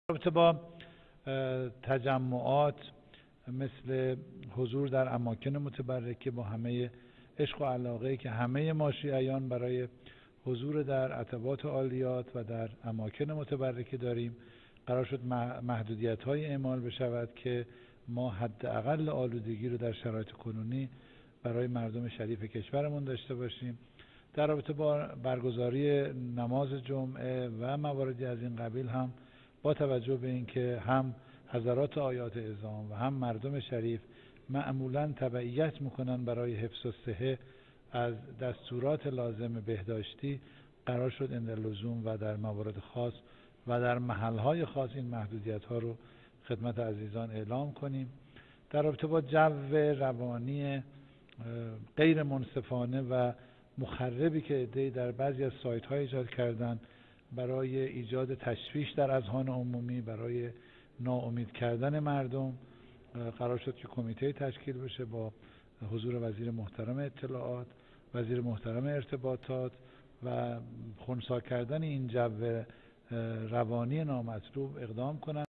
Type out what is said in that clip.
رابطه با تجمعات مثل حضور در اماکن متبرکه با همه عشق و علاقه‌ای که همه ما شیعیان برای حضور در عتبات عالیات و در اماکن متبرکه داریم، قرار شد محدودیت‌های اعمال بشود که ما حداقل آلودگی رو در شرایط کنونی برای مردم شریف کشورمون داشته باشیم. در رابطه با برگزاری نماز جمعه و مواردی از این قبیل هم با توجه به اینکه هم حضرات آیات اعظام و هم مردم شریف معمولاً تبعیت میکنن برای حفظ الصحه از دستورات لازم بهداشتی، قرار شد اندرلزوم و در موارد خاص و در محلهای خاص این محدودیت ها رو خدمت عزیزان اعلام کنیم. در رابطه با جو روانی غیر منصفانه و مخربی که عده‌ای در بعضی از سایت ها ایجاد کردن برای ایجاد تشویش در اذهان عمومی، برای ناامید کردن مردم، قرار شد که کمیته تشکیل بشه با حضور وزیر محترم اطلاعات، وزیر محترم ارتباطات و خنثی کردن این جو روانی نامطلوب اقدام کنند.